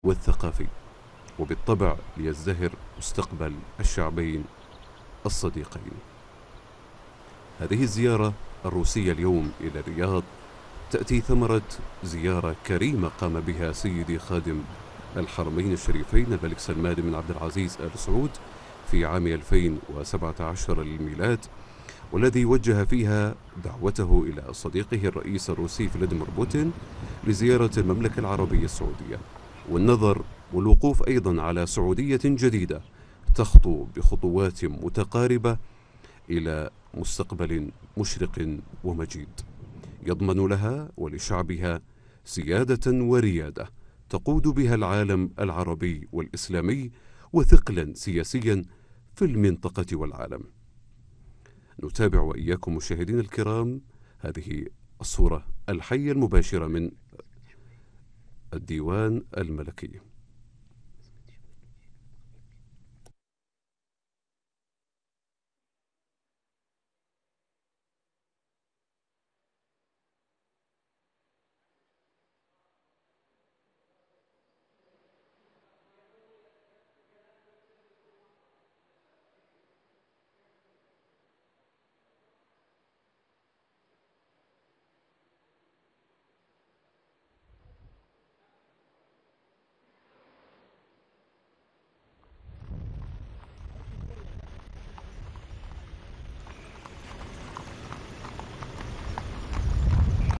والثقافي، وبالطبع ليزدهر مستقبل الشعبين الصديقين. هذه الزيارة الروسية اليوم إلى الرياض تأتي ثمرة زيارة كريمة قام بها سيدي خادم الحرمين الشريفين الملك سلمان بن عبد العزيز آل سعود في عام 2017 للميلاد، والذي وجه فيها دعوته إلى صديقه الرئيس الروسي فلاديمير بوتين لزيارة المملكة العربية السعودية، والنظر والوقوف أيضا على سعودية جديدة تخطو بخطوات متقاربة إلى مستقبل مشرق ومجيد يضمن لها ولشعبها سيادة وريادة تقود بها العالم العربي والإسلامي وثقلا سياسيا في المنطقة والعالم. نتابع وإياكم مشاهدين الكرام هذه الصورة الحية المباشرة من الديوان الملكي.